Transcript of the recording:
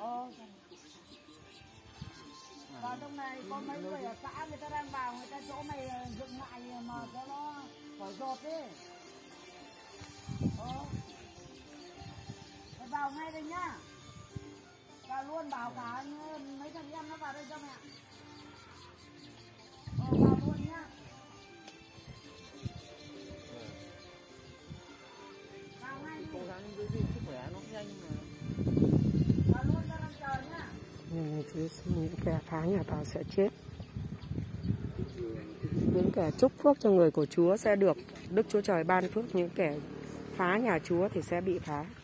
Vào trong này có mấy người ở xã người ta đang vào, người ta chỗ mày dựng lại mà cho nó khỏi dột đi. Mày vào ngay đây nhá. Vào luôn, bảo cả mấy thằng em nó vào đây cho mẹ. Vào luôn nhá. Vào ngay đi. Cố gắng giữ gìn sức khỏe nó nhanh mà. Vào luôn ra đang chờ nhá. Những kẻ phá nhà tao sẽ chết. Những kẻ chúc phước cho người của Chúa sẽ được Đức Chúa Trời ban phước. Những kẻ phá nhà Chúa thì sẽ bị phá.